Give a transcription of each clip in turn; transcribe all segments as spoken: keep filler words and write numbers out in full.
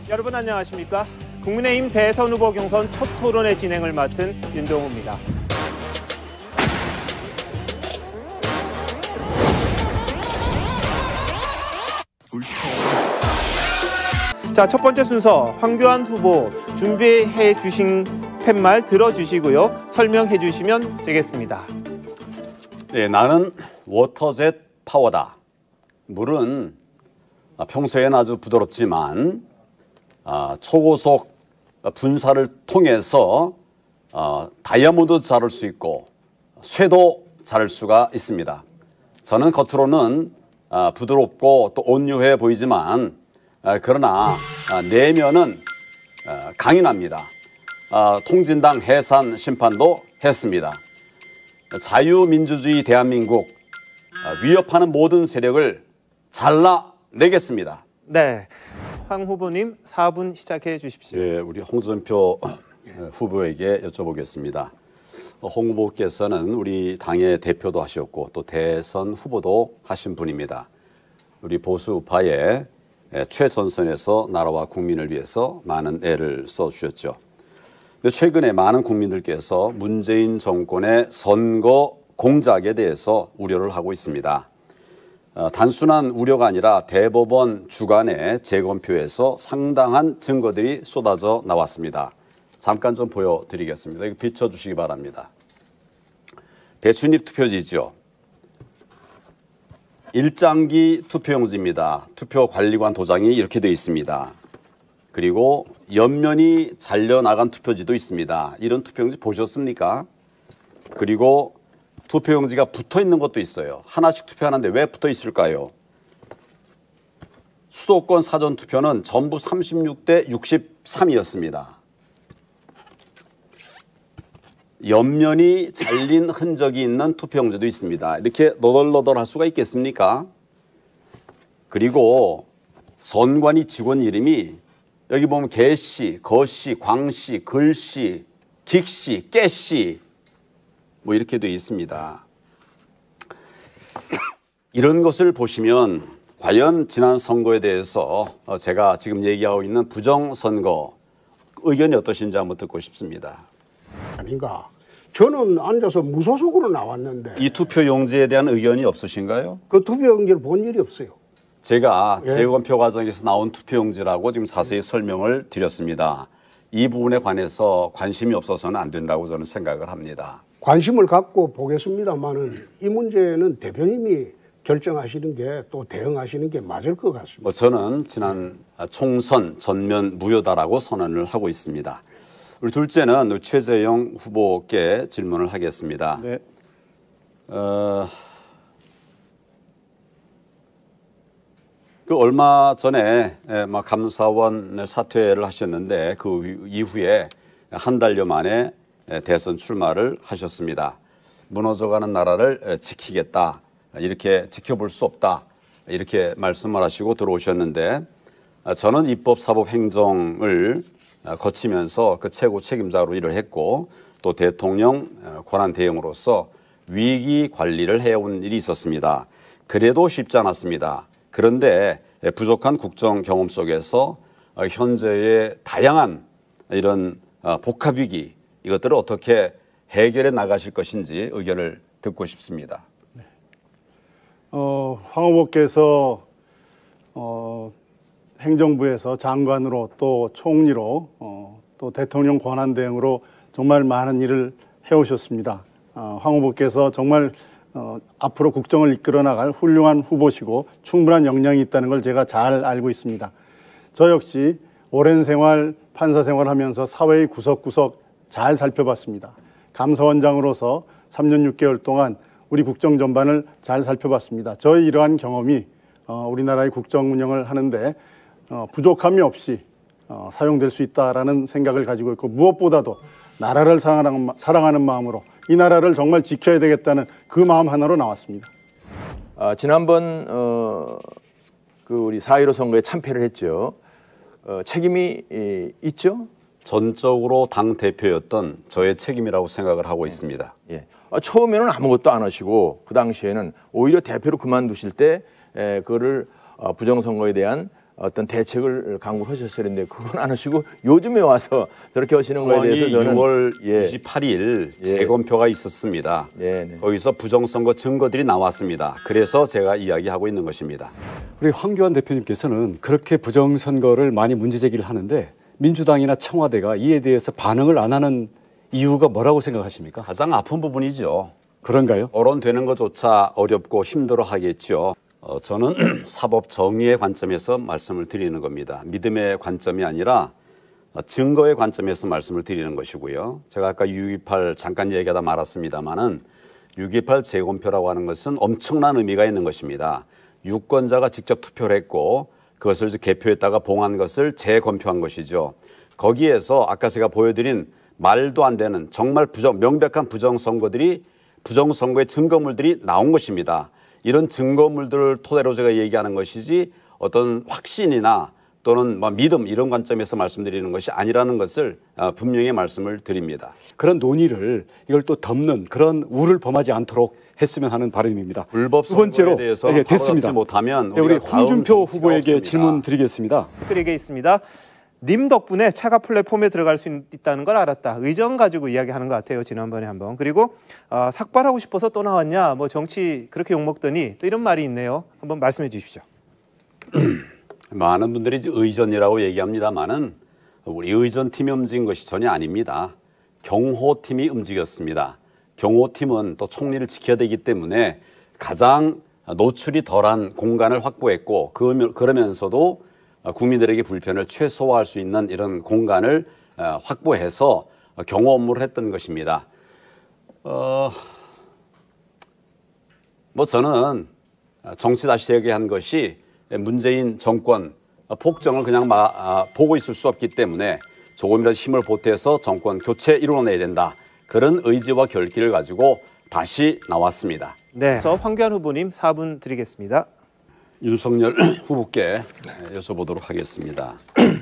여러분 안녕하십니까? 국민의힘 대선 후보 경선 첫 토론회 진행을 맡은 윤동호입니다. 자, 첫 번째 순서 황교안 후보 준비해 주신 팻말 들어주시고요. 설명해 주시면 되겠습니다. 네, 나는 워터젯 파워다. 물은 평소엔 아주 부드럽지만 어, 초고속 분사를 통해서 어, 다이아몬드 자를 수 있고 쇠도 자를 수가 있습니다. 저는 겉으로는 어, 부드럽고 또 온유해 보이지만 어, 그러나 어, 내면은 어, 강인합니다. 어, 통진당 해산 심판도 했습니다. 자유민주주의 대한민국 어, 위협하는 모든 세력을 잘라내겠습니다. 네, 황 후보님 사 분 시작해 주십시오. 예, 우리 홍준표 후보에게 여쭤보겠습니다. 홍 후보께서는 우리 당의 대표도 하셨고 또 대선 후보도 하신 분입니다. 우리 보수 우파의 최전선에서 나라와 국민을 위해서 많은 애를 써주셨죠. 근데 최근에 많은 국민들께서 문재인 정권의 선거 공작에 대해서 우려를 하고 있습니다. 어, 단순한 우려가 아니라 대법원 주관의 재검표에서 상당한 증거들이 쏟아져 나왔습니다. 잠깐 좀 보여드리겠습니다. 이거 비춰주시기 바랍니다. 대출입 투표지죠. 일장기 투표용지입니다. 투표관리관 도장이 이렇게 되어 있습니다. 그리고 옆면이 잘려나간 투표지도 있습니다. 이런 투표용지 보셨습니까? 그리고 투표용지가 붙어 있는 것도 있어요. 하나씩 투표하는데 왜 붙어 있을까요? 수도권 사전투표는 전부 삼십육 대 육십삼이었습니다. 옆면이 잘린 흔적이 있는 투표용지도 있습니다. 이렇게 너덜너덜할 수가 있겠습니까? 그리고 선관위 직원 이름이 여기 보면 개씨, 거씨, 광씨, 글씨, 긱씨, 깨씨 뭐 이렇게 되어 있습니다. 이런 것을 보시면 과연 지난 선거에 대해서 제가 지금 얘기하고 있는 부정선거 의견이 어떠신지 한번 듣고 싶습니다. 아닌가. 저는 앉아서 무소속으로 나왔는데 이 투표용지에 대한 의견이 없으신가요? 그 투표용지를 본 일이 없어요. 제가 예. 재검표 과정에서 나온 투표용지라고 지금 자세히 설명을 드렸습니다. 이 부분에 관해서 관심이 없어서는 안 된다고 저는 생각을 합니다. 관심을 갖고 보겠습니다만은 이 문제는 대표님이 결정하시는 게 또 대응하시는 게 맞을 것 같습니다. 뭐 저는 지난 총선 전면 무효다라고 선언을 하고 있습니다. 우리 둘째는 최재형 후보께 질문을 하겠습니다. 네. 어, 그 얼마 전에 막 감사원 사퇴를 하셨는데 그 이후에 한 달여 만에 대선 출마를 하셨습니다. 무너져가는 나라를 지키겠다. 이렇게 지켜볼 수 없다. 이렇게 말씀을 하시고 들어오셨는데 저는 입법, 사법, 행정을 거치면서 그 최고 책임자로 일을 했고 또 대통령 권한 대행으로서 위기 관리를 해온 일이 있었습니다. 그래도 쉽지 않았습니다. 그런데 부족한 국정 경험 속에서 현재의 다양한 이런 복합 위기 이것들을 어떻게 해결해 나가실 것인지 의견을 듣고 싶습니다. 네. 어, 황 후보께서 어, 행정부에서 장관으로 또 총리로 어, 또 대통령 권한대행으로 정말 많은 일을 해오셨습니다. 어, 황 후보께서 정말 어, 앞으로 국정을 이끌어 나갈 훌륭한 후보시고 충분한 역량이 있다는 걸 제가 잘 알고 있습니다. 저 역시 오랜 생활, 판사 생활하면서 사회의 구석구석 잘 살펴봤습니다. 감사원장으로서 삼 년 육 개월 동안 우리 국정 전반을 잘 살펴봤습니다. 저의 이러한 경험이 어, 우리나라의 국정 운영을 하는데 어, 부족함이 없이 어, 사용될 수 있다라는 생각을 가지고 있고 무엇보다도 나라를 사랑하는, 사랑하는 마음으로 이 나라를 정말 지켜야 되겠다는 그 마음 하나로 나왔습니다. 아, 지난번 어, 그 우리 사 일오 선거에 참패를 했죠. 어, 책임이 이, 있죠? 전적으로 당 대표였던 저의 책임이라고 생각을 하고 있습니다. 예. 아, 처음에는 아무것도 안 하시고 그 당시에는 오히려 대표로 그만두실 때 에, 그거를 어, 부정선거에 대한 어떤 대책을 강구하셨어야 했는데 그건 안 하시고 요즘에 와서 저렇게 하시는 거에 대해서 저는 유월 예. 이십팔일 예. 재검표가 있었습니다. 예, 네. 거기서 부정선거 증거들이 나왔습니다. 그래서 제가 이야기하고 있는 것입니다. 우리 황교안 대표님께서는 그렇게 부정선거를 많이 문제제기를 하는데 민주당이나 청와대가 이에 대해서 반응을 안 하는 이유가 뭐라고 생각하십니까? 가장 아픈 부분이죠. 그런가요? 언론되는 것조차 어렵고 힘들어하겠죠. 어, 저는 사법 정의의 관점에서 말씀을 드리는 겁니다. 믿음의 관점이 아니라 증거의 관점에서 말씀을 드리는 것이고요. 제가 아까 육이팔 잠깐 얘기하다 말았습니다마는 육이팔 재검표라고 하는 것은 엄청난 의미가 있는 것입니다. 유권자가 직접 투표를 했고 그것을 개표했다가 봉한 것을 재검표한 것이죠. 거기에서 아까 제가 보여드린 말도 안 되는 정말 부정, 명백한 부정선거들이 부정선거의 증거물들이 나온 것입니다. 이런 증거물들을 토대로 제가 얘기하는 것이지 어떤 확신이나 또는 뭐 믿음 이런 관점에서 말씀드리는 것이 아니라는 것을 분명히 말씀을 드립니다. 그런 논의를 이걸 또 덮는 그런 우를 범하지 않도록 했으면 하는 바람입니다. 불법 두 번째로 선거에 대해서 예, 됐습니다. 바로잡지 못하면 예, 우리 우리가 다음 홍준표 정치가 후보에게 없습니다. 질문 드리겠습니다. 댓글에게 있습니다. 님 덕분에 차가 플랫폼에 들어갈 수 있다는 걸 알았다. 의정 가지고 이야기하는 것 같아요. 지난번에 한번. 그리고 어, 삭발하고 싶어서 또 나왔냐. 뭐 정치 그렇게 욕먹더니 또 이런 말이 있네요. 한번 말씀해 주십시오. 많은 분들이 이제 의전이라고 얘기합니다만은 우리 의전팀이 움직인 것이 전혀 아닙니다. 경호팀이 움직였습니다. 경호팀은 또 총리를 지켜야 되기 때문에 가장 노출이 덜한 공간을 확보했고 그러면서도 국민들에게 불편을 최소화할 수 있는 이런 공간을 확보해서 경호 업무를 했던 것입니다. 어, 뭐 저는 정치 다시 재개한 것이 문재인 정권 폭정을 그냥 마, 아, 보고 있을 수 없기 때문에 조금이라도 힘을 보태서 정권 교체 이루어내야 된다. 그런 의지와 결기를 가지고 다시 나왔습니다. 네, 저 황교안 후보님 사 분 드리겠습니다. 윤석열 후보께 여쭤보도록 하겠습니다.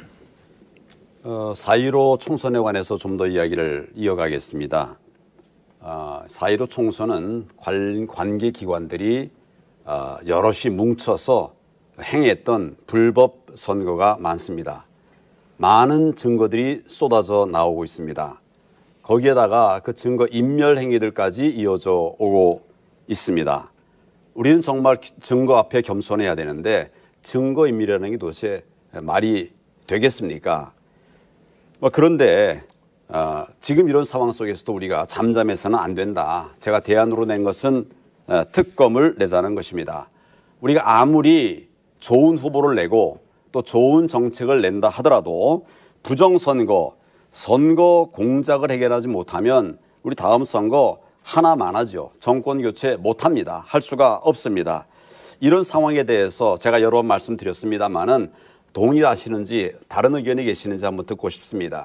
어, 사 일오 총선에 관해서 좀 더 이야기를 이어가겠습니다. 어, 사 일오 총선은 관, 관계기관들이 어, 여럿이 뭉쳐서 행했던 불법 선거가 많습니다. 많은 증거들이 쏟아져 나오고 있습니다. 거기에다가 그 증거 인멸 행위들까지 이어져 오고 있습니다. 우리는 정말 증거 앞에 겸손해야 되는데 증거 인멸이라는 게 도대체 말이 되겠습니까? 뭐 그런데 어, 지금 이런 상황 속에서도 우리가 잠잠해서는 안 된다. 제가 대안으로 낸 것은 어, 특검을 내자는 것입니다. 우리가 아무리 좋은 후보를 내고 또 좋은 정책을 낸다 하더라도 부정선거, 선거 공작을 해결하지 못하면 우리 다음 선거 하나 많아죠. 정권 교체 못합니다. 할 수가 없습니다. 이런 상황에 대해서 제가 여러 번 말씀드렸습니다마는 동의하시는지 다른 의견이 계시는지 한번 듣고 싶습니다.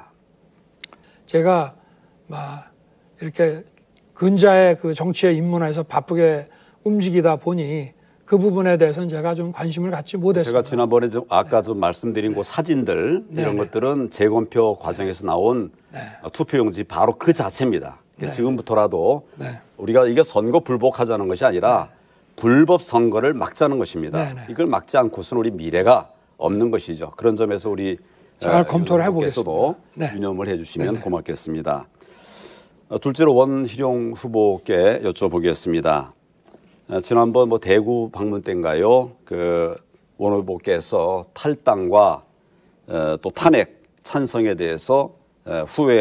제가 막 이렇게 근자의 그 정치에 입문해서 바쁘게 움직이다 보니 그 부분에 대해서는 제가 좀 관심을 갖지 못했습니다. 제가 지난번에 좀 아까 좀 말씀드린 그 사진들 네, 이런 네. 것들은 재검표 과정에서 나온 네. 투표용지 바로 그 자체입니다. 네. 지금부터라도 네. 우리가 이게 선거 불복하자는 것이 아니라 불법 선거를 막자는 것입니다. 네, 네. 이걸 막지 않고서는 우리 미래가 없는 것이죠. 그런 점에서 우리 잘 검토를 해보겠습니다. 도 네. 유념을 해주시면 네, 네. 고맙겠습니다. 어, 둘째로 원희룡 후보께 여쭤보겠습니다. 어, 지난번 뭐 대구 방문 때인가요? 그 원 후보께서 탈당과 어, 또 탄핵 찬성에 대해서 어,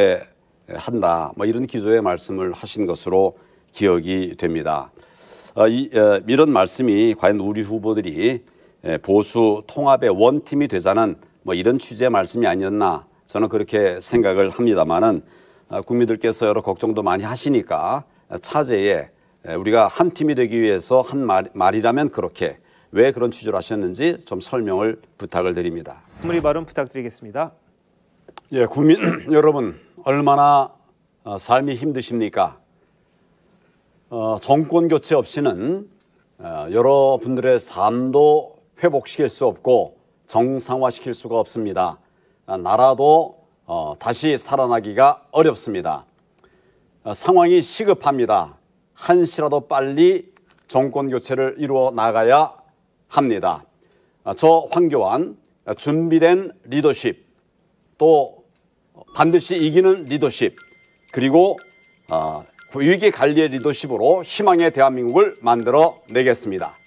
후회한다. 뭐 이런 기조의 말씀을 하신 것으로 기억이 됩니다. 어, 이, 어, 이런 말씀이 과연 우리 후보들이 에, 보수 통합의 원팀이 되자는 뭐 이런 취지의 말씀이 아니었나 저는 그렇게 생각을 합니다만은 어, 국민들께서 여러 걱정도 많이 하시니까 차제에 우리가 한 팀이 되기 위해서 한 말, 말이라면 그렇게 왜 그런 취지로 하셨는지 좀 설명을 부탁을 드립니다. 마무리 발언 부탁드리겠습니다. 예, 국민 여러분 얼마나 어, 삶이 힘드십니까? 어, 정권 교체 없이는 어, 여러분들의 삶도 회복시킬 수 없고 정상화시킬 수가 없습니다. 아, 나라도 어, 다시 살아나기가 어렵습니다. 어, 상황이 시급합니다. 한시라도 빨리 정권 교체를 이루어 나가야 합니다. 어, 저 황교안 준비된 리더십, 또 반드시 이기는 리더십, 그리고 어, 위기 관리의 리더십으로 희망의 대한민국을 만들어 내겠습니다.